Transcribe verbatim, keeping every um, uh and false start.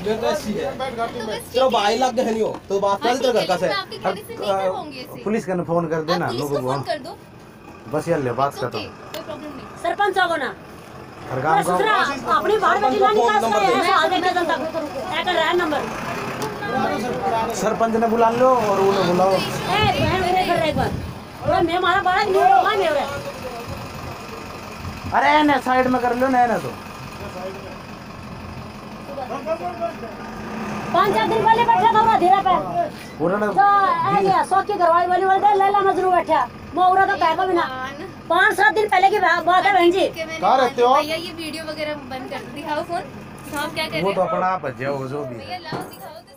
ये तो ऐसी है। चलो भाई लग गए नहीं हो तो बात कर दो घर का से। पुलिस का फोन कर देना लोगों को कर दो बस यार ले बात करता हूँ। कोई प्रॉब्लम नहीं। सरपंच हो ना हर काम का अपनी बाहर बैठी ना निकाल के ऐसा देख के जनता को क्या कर रहा है नंबर सरपंच ने बुला लो और उन्हें बुलाओ। ए बहन मेरे घर एक बार और मैं हमारा बड़ा नहीं होगा मेरे। अरे ना साइड में कर लो ना ना तो पाँच चार दिन पहले बैठा था वो धीरा पे पूरा ना सौ की घरवाली वाली वाले लैला मजनू बैठा मोरा तो कह को बिना पाँच सात दिन पहले की बात है बहन जी। कहाँ रहते हो भैया ये वीडियो वगैरह बंद कर दिखाओ फोन। आप क्या कर रहे हो? वो तो अपना आप बच जाओ जो भी भैया लाओ दिखाओ तो